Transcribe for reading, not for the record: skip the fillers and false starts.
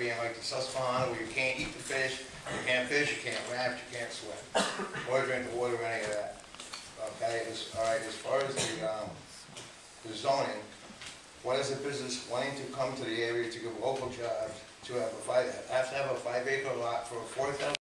being like the Susquehanna, where you can't eat the fish, you can't raft, you can't swim, or drink the water, or any of that. Okay, all right, as far as the zoning, what is a business wanting to come to the area to give local jobs to have a 5 acre lot for a 4,000